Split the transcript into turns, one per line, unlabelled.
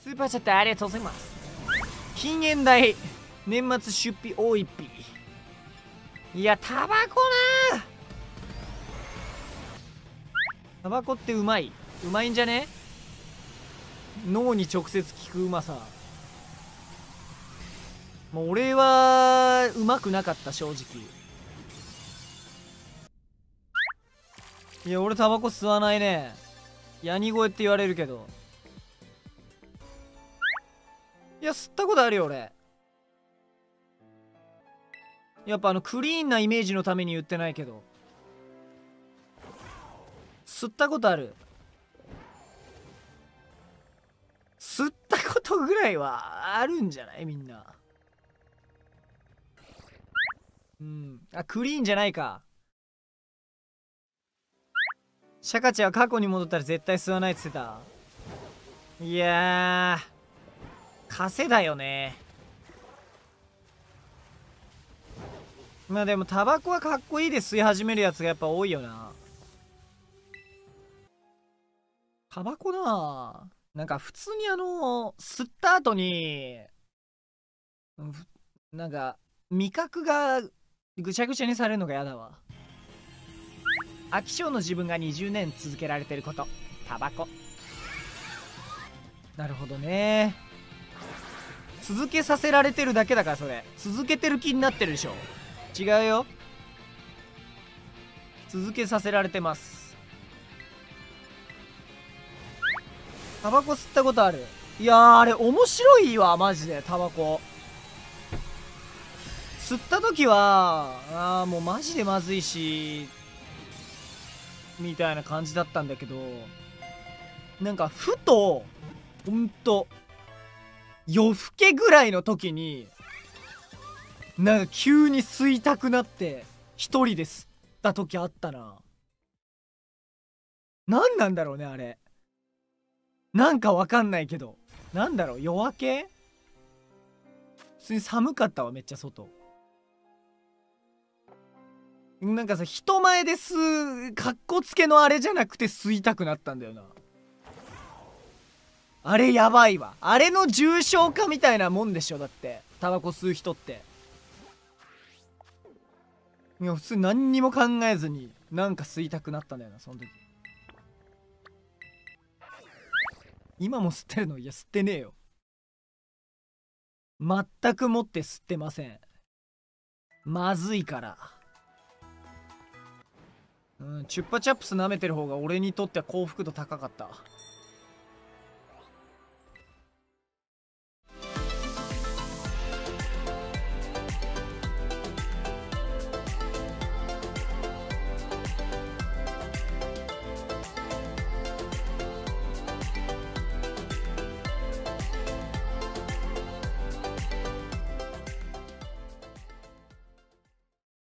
スーパーチャットありがとうございます。禁煙代年末出費多いっぴ。いやタバコな。タバコってうまいんじゃね。脳に直接効くうまさ。もう俺はうまくなかった正直。いや俺タバコ吸わないね。ヤニ声って言われるけど、いや吸ったことあるよ俺。やっぱクリーンなイメージのために言ってないけど吸ったことある。吸ったことぐらいはあるんじゃないみんな。うん。あ、クリーンじゃないか。シャカチは過去に戻ったら絶対吸わないって言ってた。いやー稼だよね。まあでもタバコはかっこいいで吸い始めるやつがやっぱ多いよな。タバコな、なんか普通に吸った後になんか味覚がぐちゃぐちゃにされるのが嫌だわ。飽き性の自分が20年続けられてること。タバコ。なるほどね。続けさせられてるだけだから。それ続けてる気になってるでしょ。違うよ、続けさせられてます。タバコ吸ったことある。いやーあれ面白いわマジで。タバコ吸った時はもうマジでまずいしみたいな感じだったんだけど、なんかふとほんと夜更けぐらいの時になんか急に吸いたくなって一人で吸った時あったな。何なんだろうねあれ。なんかわかんないけど、なんだろう、夜明け。普通に寒かったわめっちゃ外。なんかさ人前で吸うかっこつけのあれじゃなくて吸いたくなったんだよな。あれやばいわ。あれの重症化みたいなもんでしょ。だってタバコ吸う人って、いや普通何にも考えずになんか吸いたくなったんだよなその時。今も吸ってるの？いや吸ってねえよ。全くもって吸ってません。まずいから。チュッパチャップス舐めてる方が俺にとっては幸福度高かった。